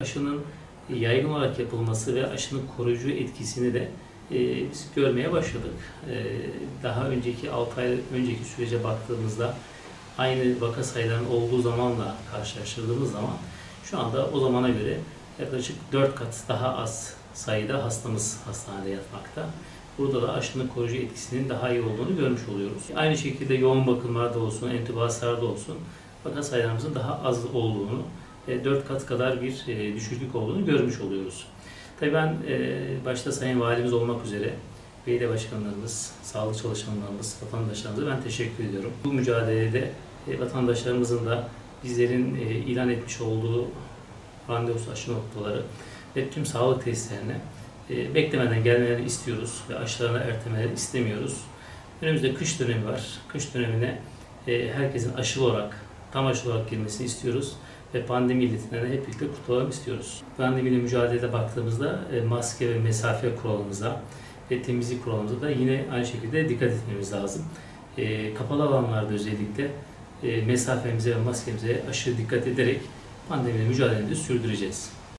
Aşının yaygın olarak yapılması ve aşının koruyucu etkisini de biz görmeye başladık. Daha önceki 6 ay önceki sürece baktığımızda aynı vaka sayılarının olduğu zamanla karşılaştırdığımız zaman şu anda o zamana göre yaklaşık 4 kat daha az sayıda hastamız hastanede yatmakta. Burada da aşının koruyucu etkisinin daha iyi olduğunu görmüş oluyoruz. Aynı şekilde yoğun bakımlarda olsun, entübasyonlarda olsun vaka sayılarımızın daha az olduğunu, 4 kat kadar bir düşüklük olduğunu görmüş oluyoruz. Tabii ben başta Sayın Valimiz olmak üzere belediye başkanlarımız, sağlık çalışanlarımız, vatandaşlarımıza ben teşekkür ediyorum. Bu mücadelede vatandaşlarımızın da bizlerin ilan etmiş olduğu randevusuz aşı noktaları ve tüm sağlık tesislerine beklemeden gelmelerini istiyoruz ve aşılarına ertelemeleri istemiyoruz. Önümüzde kış dönemi var. Kış dönemine herkesin aşılı olarak, tam aşılı olarak girmesini istiyoruz ve pandemi illetinden hep birlikte kurtulalım istiyoruz. Pandemiyle mücadelede baktığımızda maske ve mesafe kuralımıza ve temizlik kuralımıza da yine aynı şekilde dikkat etmemiz lazım. Kapalı alanlarda özellikle mesafemize ve maskemize aşırı dikkat ederek pandemiyle mücadelemizi sürdüreceğiz.